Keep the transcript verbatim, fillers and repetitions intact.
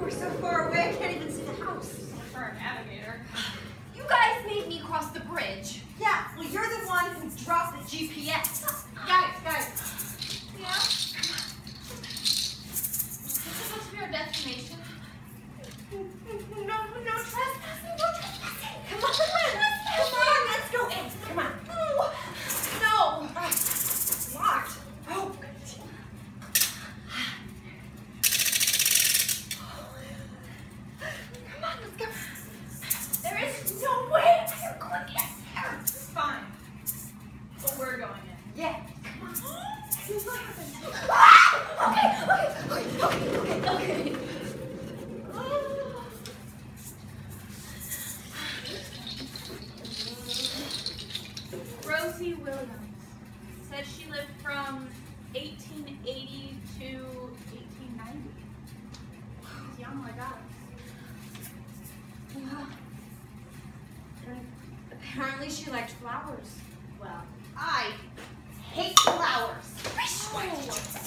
We're so far away, I can't even see the house. For a navigator. You guys made me cross the bridge. Yeah, well, you're the one who dropped the G P S. Guys, guys. Yeah? Is this supposed to be our destination? No, no trespassing, no trespassing. Come on, come on, let's go in. Come on. No. No. Uh, locked. Oh, come on, let's go. There is no way I'm going in there. It's fine. But we're going in. Yeah, come on. See what happens. Ah! Okay, okay, okay, okay, okay, okay. Rosie Williams said she lived from eighteen eighty to eighteen ninety. She was young like us. Yeah. And apparently she liked flowers. Well, I hate flowers. Oh.